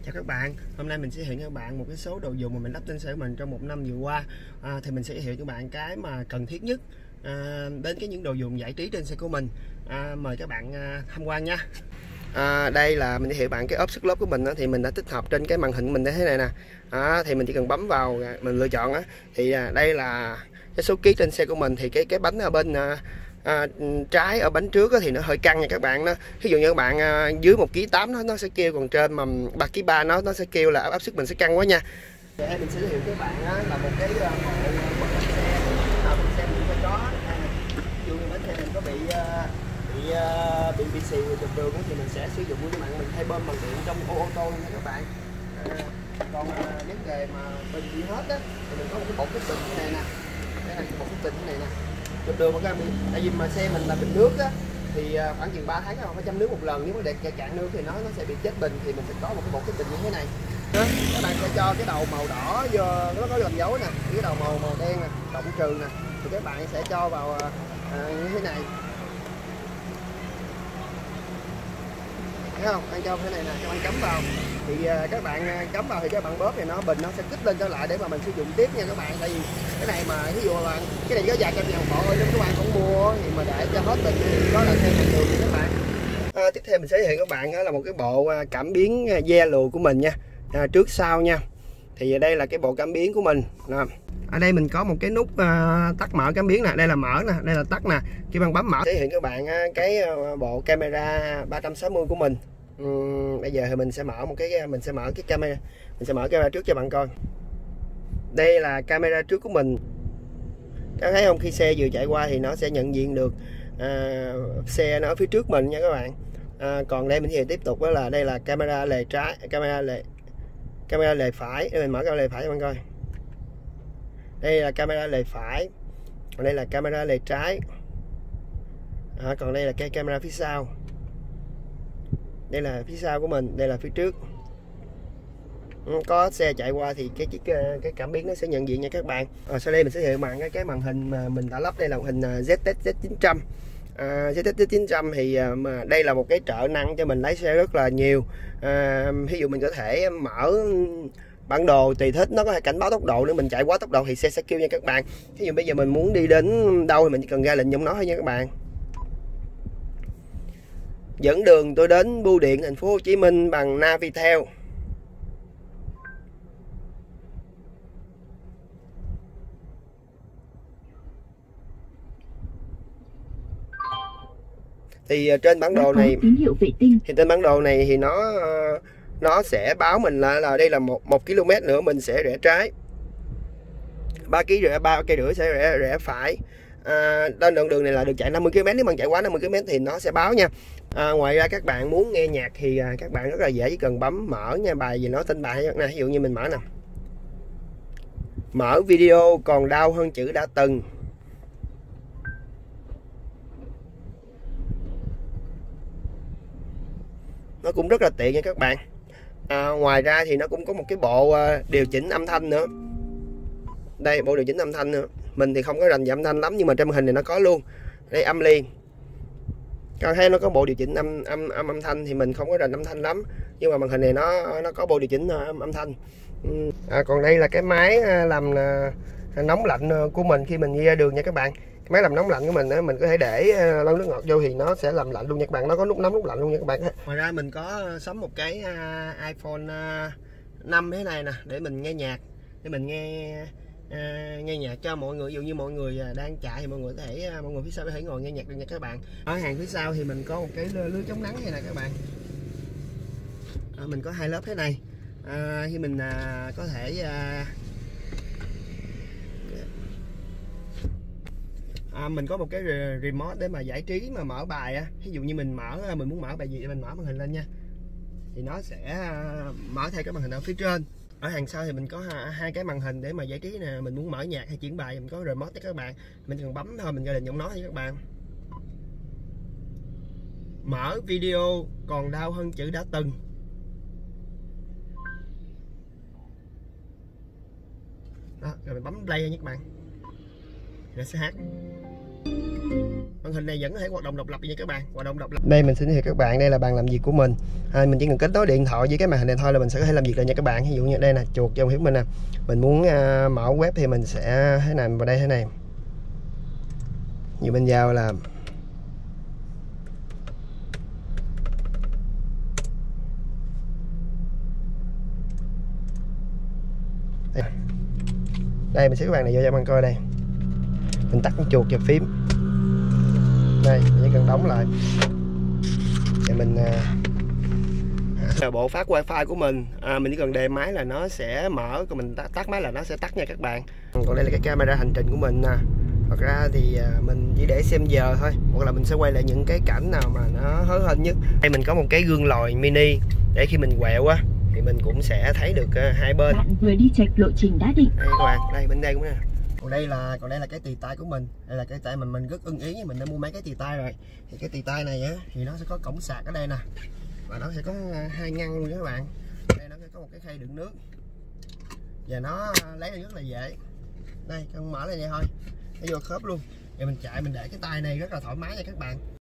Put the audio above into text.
Chào các bạn, hôm nay mình sẽ hiện các bạn một cái số đồ dùng mà mình lắp trên xe của mình trong một năm vừa qua. Thì mình sẽ giới thiệu cho bạn cái mà cần thiết nhất đến những đồ dùng giải trí trên xe của mình. Mời các bạn tham quan nha. Đây là mình giới thiệu bạn cái ốp sức lốp của mình thì mình đã tích hợp trên cái màn hình mình như thế này nè. Thì mình chỉ cần bấm vào mình lựa chọn thì đây là cái số ký trên xe của mình. Thì cái bánh ở bên trái ở bánh trước thì nó hơi căng nha các bạn. Ví dụ như các bạn dưới 1,8 kg nó sẽ kêu, còn trên mà 3,3 kg nó sẽ kêu là áp suất mình sẽ căng quá nha. Mình sẽ giới thiệu các bạn là một cái bộ bánh xe nào bên xe mình phải có. Ví dụ như bánh xe mình có bị xì trục đường thì mình sẽ sử dụng các bạn, mình thay bơm bằng điện trong ô tô nha các bạn. Còn vấn đề mà bình bị hết thì mình có một cái bộ kích bình như này nè. Đây là một cái bình như này nè. Trục đường mà các bạn, tại vì mà xe mình là bình nước thì khoảng chừng 3 tháng các bạn phải chăm nước một lần. Nếu mà để cạn nước thì nó sẽ bị chết bình, thì mình sẽ có một cái bộ kích bình như thế này. Các bạn sẽ cho cái đầu màu đỏ vô, nó có làm dấu nè, cái đầu màu đen nè, cộng trừ nè, thì các bạn sẽ cho vào như thế này. Thấy không? Anh cho thế này nè, các bạn cắm vào thì các bạn cắm vào thì các bạn bóp thì nó bình nó sẽ kích lên trở lại để mà mình sử dụng tiếp nha các bạn. Tại vì cái này mà ví dụ là cái này có vài trăm ngàn bộ ơi, nếu các bạn không mua thì mà để cho hết bình đó là theo bình thường các bạn. Tiếp theo mình sẽ giới thiệu các bạn đó là một cái bộ cảm biến ve lùa của mình nha, trước sau nha. Thì đây là cái bộ cảm biến của mình. Ở đây mình có một cái nút tắt mở cảm biến nè, đây là mở nè, đây là tắt nè. Khi bạn bấm mở thể hiện các bạn cái bộ camera 360 của mình. Bây giờ thì mình sẽ mở cái camera, mình sẽ mở camera trước cho bạn coi. Đây là camera trước của mình. Các thấy không, khi xe vừa chạy qua thì nó sẽ nhận diện được xe nó ở phía trước mình nha các bạn. Còn đây mình sẽ tiếp tục đó là đây là camera lề trái, camera lề phải. Để mình mở camera lề phải cho bạn coi. Đây là camera lề phải, còn đây là camera lề trái. Còn đây là cái camera phía sau. Đây là phía sau của mình, đây là phía trước. Có xe chạy qua thì cái cảm biến nó sẽ nhận diện nha các bạn. Sau đây mình sẽ giới thiệu bạn cái màn hình mà mình đã lắp. Đây là màn hình ZTEC Z900. ZTEC Z900 thì mà đây là một cái trợ năng cho mình lái xe rất là nhiều. Ví dụ mình có thể mở bản đồ tùy thích, nó có thể cảnh báo tốc độ. Nếu mình chạy quá tốc độ thì xe sẽ kêu nha các bạn. Ví dụ bây giờ mình muốn đi đến đâu thì mình chỉ cần ra lệnh trong nó thôi nha các bạn. Dẫn đường tôi đến bưu điện thành phố Hồ Chí Minh bằng Navitel. Thì trên bản đồ này thì trên bản đồ này thì nó sẽ báo mình là đây là 1 km nữa mình sẽ rẽ trái, 3 cây rưỡi sẽ rẽ phải. Đoạn đường này là được chạy 50 km. Nếu bạn chạy quá 50 km thì nó sẽ báo nha. Ngoài ra các bạn muốn nghe nhạc thì các bạn rất là dễ, chỉ cần bấm mở nha, bài gì nó tên bài nè. Ví dụ như mình mở nè, mở video còn đau hơn chữ đã từng. Nó cũng rất là tiện nha các bạn. Ngoài ra thì nó cũng có một cái bộ điều chỉnh âm thanh nữa. Đây, bộ điều chỉnh âm thanh nữa. Mình thì không có rành về âm thanh lắm, nhưng mà trên màn hình này nó có luôn. Đây, âm ly. Các bạn thấy nó có bộ điều chỉnh âm thanh, thì mình không có rành âm thanh lắm, nhưng mà màn hình này nó có bộ điều chỉnh âm thanh. Còn đây là cái máy làm nóng lạnh của mình khi mình đi ra đường nha các bạn. Cái máy làm nóng lạnh của mình mình có thể để lon nước ngọt vô thì nó sẽ làm lạnh luôn nha các bạn. Nó có nút nóng nút lạnh luôn nha các bạn. Ngoài ra mình có sắm một cái iPhone 5 thế này nè, để mình nghe nhạc, để mình nghe nhạc cho mọi người. Ví dụ như mọi người đang chạy thì mọi người phía sau có thể ngồi nghe nhạc được nha các bạn. Ở hàng phía sau thì mình có một cái lưới chống nắng này nè các bạn. Mình có 2 lớp thế này. Khi mình có thể mình có một cái remote để mà giải trí, mà mở bài ví dụ như mình muốn mở bài gì mình mở màn hình lên nha, thì nó sẽ mở theo cái màn hình ở phía trên. Ở hàng sau thì mình có 2 cái màn hình để mà giải trí nè, mình muốn mở nhạc hay chuyển bài mình có remote cho các bạn, mình cần bấm thôi, mình ra lệnh giọng nói cho các bạn. Mở video còn đau hơn chữ đã từng. Đó, rồi mình bấm play nha các bạn, nó sẽ hát. màn hình này vẫn có thể hoạt động độc lập nha các bạn, hoạt động độc lập. Đây mình xin giới thiệu các bạn, đây là bàn làm việc của mình. Mình chỉ cần kết nối điện thoại với cái màn hình này thôi là mình sẽ có thể làm việc được nha các bạn. Ví dụ như đây nè, chuột trong phía mình nè, mình muốn mở web thì mình sẽ thế này vào đây thế này. Như bên vào là đây, mình sẽ các bạn này vô cho bạn coi đây, mình tắt chuột và phím đây, mình chỉ cần đóng lại thì mình bộ phát wifi của mình. Mình chỉ cần đề máy là nó sẽ mở, còn mình tắt máy là nó sẽ tắt nha các bạn. Còn đây là cái camera hành trình của mình nè. Thật ra thì mình chỉ để xem giờ thôi, hoặc là mình sẽ quay lại những cái cảnh nào mà nó hớ hênh nhất. Đây mình có một cái gương lòi mini để khi mình quẹo á thì mình cũng sẽ thấy được hai bên. Bạn vừa đi chệch lộ trình đã định. Đây các bạn, đây bên đây cũng nè. Còn đây là cái tì tay của mình. Đây là cái tay mình rất ưng ý, mình đã mua mấy cái tì tay rồi. Thì cái tì tay này á thì nó sẽ có cổng sạc ở đây nè. Và nó sẽ có hai ngăn luôn các bạn. Đây nó sẽ có một cái khay đựng nước. Và nó lấy rất là dễ. Đây, con mở lên vậy thôi. Nó vô khớp luôn. Rồi mình chạy mình để cái tay này rất là thoải mái nha các bạn.